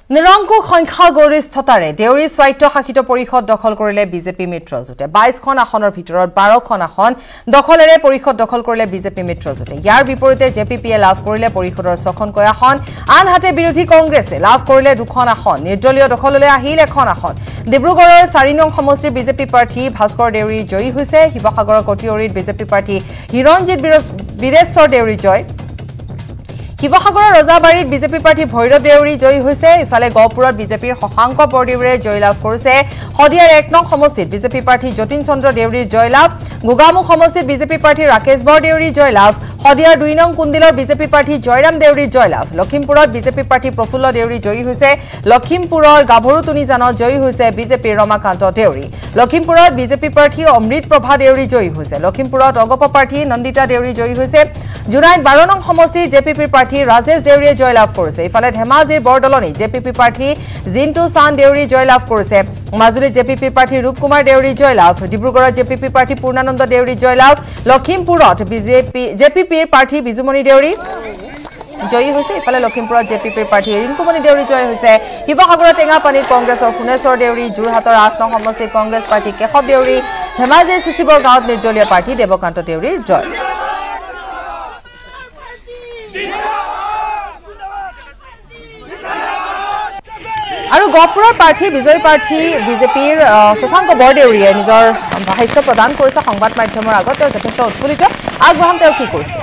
নিৰংকুশ সংখ্যাগৰিষ্ঠতাৰে দেউৰী স্বায়ত্তশাসিত পৰিষদ দখল কৰিলে বিজেপি মিত্ৰজোঁটে 22খন আসনৰ ভিতৰত 12খন আসন দখলেৰে পৰিষদ দখল কৰিলে বিজেপি মিত্ৰজোঁটে ইয়াৰ বিপৰীতে জেপিপিয়ে লাভ কৰিলে পৰিষদৰ 6খনকৈ আসন আনহাতে বিৰোধী কংগ্ৰেছে লাভ কৰিলে 2খন আসন নিৰ্দলীয় দখললৈ আহিল 1খন আসন ডিব্ৰুগড়ৰ 4 নং সমষ্টিৰ বিজেপি প্ৰাৰ্থী ভাস্কৰ দেউৰী জয়ী হৈছে শিৱসাগৰৰ কটিয়ৰিত বিজেপি প্ৰাৰ্থী হিৰণজিৎ বিৰেশ্বৰ দেউৰী জয় শিৱসাগৰৰ ৰজাবাৰীত বিজেপি প্ৰাৰ্থী ভৈৰৱ দেউৰী জয়ী হৈছে ইফালে গহপুৰত বিজেপিৰ শশাংক বৰদেউৰীয়ে জয় লাভ কৰিছে হদিয়াৰ 1 নং সমষ্টিত বিজেপি প্ৰাৰ্থী যতীন চন্দ্ৰ দেউৰীৰ জয় লাভ গোগামুখ সমষ্টিত বিজেপি প্ৰাৰ্থী ৰাকেশ বৰদেউৰীৰ জয় লাভ হদিয়াৰ 2 নং কুণ্ডিলৰ বিজেপি প্ৰাৰ্থী জয়ৰাম দেউৰীৰ জয় লাভ লখিমপুৰত বিজেপি প্ৰাৰ্থী প্ৰফুল্ল দেউৰী জয়ী হৈছে লখিমপুৰৰ গাভৰুতুনি জানত জয়ী হৈছে বিজেপিৰ ৰমাকান্ত দেউৰী লখিমপুৰত বিজেপি প্ৰাৰ্থী অমৃত প্ৰভা দেউৰী জয়ী হৈছে লখিমপুৰত অগপ প্ৰাৰ্থী নন্দিতা দেউৰী জয়ী হৈছে জুনাইত 12 নং সমষ্টিৰ জেপিপিৰ প্ৰাৰ্থী ৰাজেশ দেউৰীয়ে জয় লাভ কৰিছে ইফালে ধেমাজিৰ বৰদলনি জেপিপি প্ৰাৰ্থী জিন্তু চান দেউৰী জয় লাভ কৰিছে মাজুলীত জেপিপি প্ৰাৰ্থী ৰূপকুমাৰ দেউৰী জয় লাভ ডিব্ৰুগড়ত জেপিপি প্ৰাৰ্থী পূৰ্ণানন্দ দেউৰী জয় লাভ লখিমপুৰত জেপিপিৰ প্ৰাৰ্থী বিজুমণি দেউৰী জয়ী হৈছে ইফালে লখিমপুৰত জেপিপিৰ প্ৰাৰ্থী ৰিংকুমণি দেউৰী জয় হৈছে শিৱসাগৰৰ টেঙাপানীত কংগ্ৰেছৰ ফুনেশ্বৰ দেউৰী যোৰহাটৰ 8 নং সমষ্টিত কংগ্ৰেছ প্ৰাৰ্থী কেশৱ দেউৰী ধেমাজিৰ চিচিবৰ গাঁৱত নিৰ্দলীয় প্ৰাৰ্থী দেৱকান্ত দেউৰীৰ জয় আৰু গহপুৰৰ প্ৰাৰ্থী বিজয়ী প্ৰাৰ্থী বিজেপিৰ শশাংক বৰদেউৰীয়ে নিজৰ ভাষ্য প্ৰদান কৰিছে সংবাদ মাধ্যমৰ আগত তেওঁ যথেষ্ট উৎফুল্লিত আগবঢ়াম তেওঁ কি কৈছে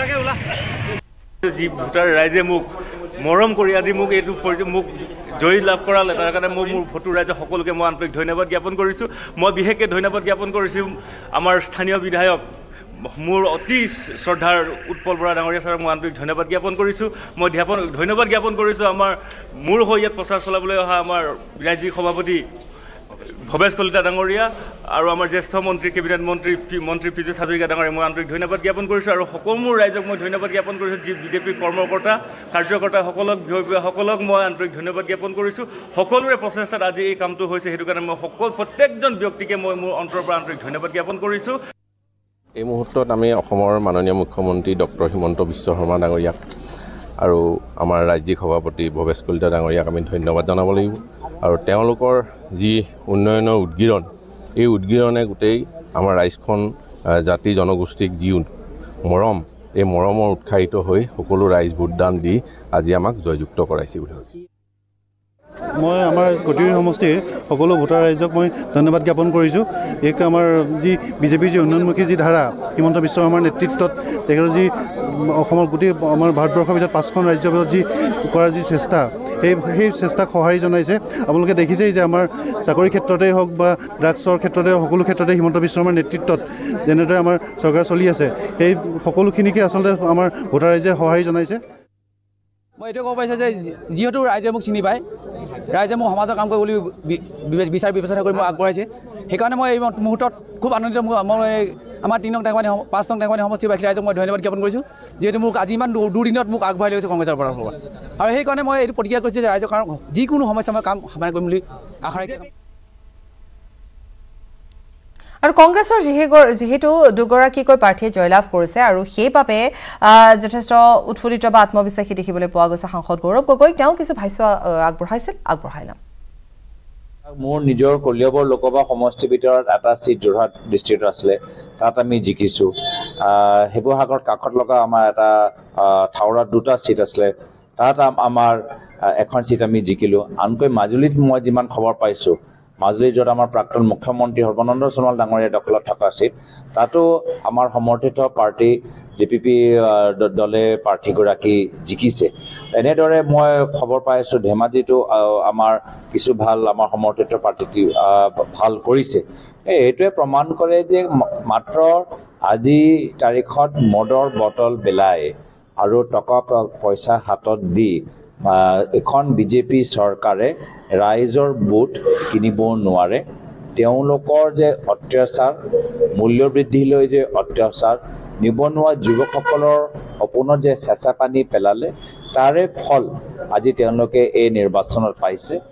যি ভোটাৰ ৰাইজে মোক মৰম কৰি আজি মোক এইটো মোক জয়ী লাভ কৰালে তাৰ কাৰণে মই মোৰ ভোটৰ ৰাইজক সকলোকে মই আন্তৰিক ধন্যবাদ জ্ঞাপন কৰিছোঁ মই বিশেষকৈ ধন্যবাদ জ্ঞাপন কৰিছোঁ আমাৰ স্থানীয় বিধায়ক মোৰ অতি শ্ৰদ্ধাৰ উৎপল বৰা ডাঙৰীয়া ছাৰক মই আন্তৰিক ধন্যবাদ জ্ঞাপন কৰিছোঁ মই ধন্যবাদ জ্ঞাপন কৰিছোঁ আমাৰ মোৰ হৈ ইয়াত প্ৰচাৰ চলাবলৈ অহা আমাৰ ৰাজ্যিক সভাপতি ভৱেশ কলিতা ডাঙৰীয়া আৰু আমাৰ জ্যেষ্ঠ মন্ত্ৰী কেবিনেট মন্ত্ৰী পীযুষ হাজৰিকা ডাঙৰীয়া মই আন্তৰিক ধন্যবাদ জ্ঞাপন কৰিছোঁ আৰু সকলো ৰাইজক মই ধন্যবাদ জ্ঞাপন কৰিছোঁ যি বিজেপিৰ কৰ্মকৰ্তা কাৰ্যকৰ্তাসকলক মই আন্তৰিক ধন্যবাদ জ্ঞাপন কৰিছোঁ সকলোৰে প্ৰচেষ্টাত আজি এই কামটো হৈছে সেইটো কাৰণে মই প্ৰত্যেকজন ব্যক্তিকে মই মোৰ অন্তৰৰ পৰা আন্তৰিক ধন্যবাদ জ্ঞাপন কৰিছোঁ এই মুহূৰ্তত আমি অসমৰ মাননীয় মুখ্যমন্ত্ৰী ডক্টৰ হিমন্ত বিশ্ব শৰ্মা ডাঙৰীয়াক আৰু আমাৰ ৰাজ্যিক সভাপতি ভৱেশ কলিতা ডাঙৰীয়াক আমি ধন্যবাদ জনাব লাগিব আৰু তেওঁলোকৰ যি উন্নয়নৰ উদ্গীৰণ এই উদ্গীৰণে গোটেই আমাৰ ৰাজ্যখন জাতি জনগোষ্ঠীক যি মৰম এই মৰমৰ উৎসাহিত হৈ সকলো ৰাইজ ভোটদান দি আজি আমাক জয়যুক্ত কৰাইছে বুলি ভাবিছোঁ মই আমাৰ কটিয়ৰী সমষ্টিৰ সকলো ভোটাৰ ৰাইজক মই ধন্যবাদ জ্ঞাপন কৰিছোঁ এক আমাৰ যি বিজেপিৰ যি উন্নয়নমুখী যি ধাৰা হিমন্ত বিশ্ব শৰ্মাৰ নেতৃত্বত তেখেতৰ যি অসমৰ গোটেই আমাৰ ভাৰতবৰ্ষৰ ভিতৰত 5খন ৰাজ্যৰ ভিতৰত যি কৰাৰ যি চেষ্টা সেই চেষ্টাক সঁহাৰি জনাইছে আপোনালোকে দেখিছেই যে আমাৰ চাকৰি ক্ষেত্ৰতেই হওক বা ড্ৰাগছৰ ক্ষেত্ৰতে সকলো ক্ষেত্ৰতে হিমন্ত বিশ্ব শৰ্মাৰ নেতৃত্বত যেনেদৰে আমাৰ চৰকাৰ চলি আছে সেই সকলোখিনিকে আচলতে আমাৰ ভোটাৰ ৰাইজে সঁহাৰি জনাইছে মই এইটো ক'ব পাৰিছোঁ যে যিহেতু ৰাইজে মোক চিনি পায় ৰাইজে মোক সমাজৰ কাম কৰিবলৈ বিচাৰ বিবেচনা কৰি মোক আগবঢ়াইছে সেইকাৰণে মই এই মুহূৰ্তত খুব আনন্দিত মই আমাৰ 3 নং টেঙাপানী 5 নং টেঙাপানী সমষ্টিৰ বাসী ৰাইজক মই ধন্যবাদ জ্ঞাপন কৰিছোঁ যিহেতু মোক আজি ইমান দুদিনত মোক আগবঢ়াই লৈছে কংগ্ৰেছৰ পৰা আৰু সেইকাৰণে মই এইটো প্ৰতিক্ৰিয়া কৰিছোঁ যে ৰাইজৰ কাৰণ যিকোনো সমস্যা মই কাম সমাধান কৰিম বুলি আশা ৰাখিছোঁ আৰু কংগ্ৰেছৰ যেহেতু দুগৰাকীকৈ প্ৰাৰ্থীয়ে জয়লাভ কৰিছে আৰু সেইবাবে যথেষ্ট উৎফুল্লিত বা আত্মবিশ্বাসী দেখিবলৈ পোৱা গৈছে সাংসদ গৌৰৱ গগৈ তেওঁ কিছু ভাষ্য আগবঢ়াইলাম মোৰ নিজৰ কলিয়াবৰ লোকসভা সমষ্টিৰ ভিতৰত এটা সিট যোৰহাট ডিষ্ট্ৰিক্টত আছিলে তাত আমি জিকিছোঁ শিৱসাগৰ কাষত লগা আমাৰ এটা থাউৰাত 2টা সিট আছিলে তাত আমাৰ এখন সিট আমি জিকিলোঁ আনকৈ মাজুলীত মই যিমান খবৰ পাইছোঁ মাজুলীত য'ত আমাৰ প্ৰাক্তন মুখ্যমন্ত্ৰী সৰ্বানন্দ সোণোৱাল ডাঙৰীয়া দখলত থকা সিট তাতো আমাৰ সমৰ্থিত পাৰ্টি জেপিপি দলে প্ৰাৰ্থীগৰাকী জিকিছে এনেদৰে মই খবৰ পাই আছোঁ ধেমাজিতো আমাৰ কিছু ভাল আমাৰ সমৰ্থিত পাৰ্টি ভাল কৰিছে এইটোৱে প্ৰমাণ কৰে যে মাত্ৰ আজি তাৰিখত মদৰ বটল বেলাই আৰু টকা পইচা হাতত দি এখন বিজেপি চৰকাৰে ৰাইজৰ ভোট কিনিব নোৱাৰে তেওঁলোকৰ যে অত্যাচাৰ মূল্য বৃদ্ধিলৈ যে অত্যাচাৰ নিবনুৱা যুৱকসকলৰ সপোনত যে চেঁচা পানী পেলালে তাৰে ফল আজি তেওঁলোকে এই নিৰ্বাচনত পাইছে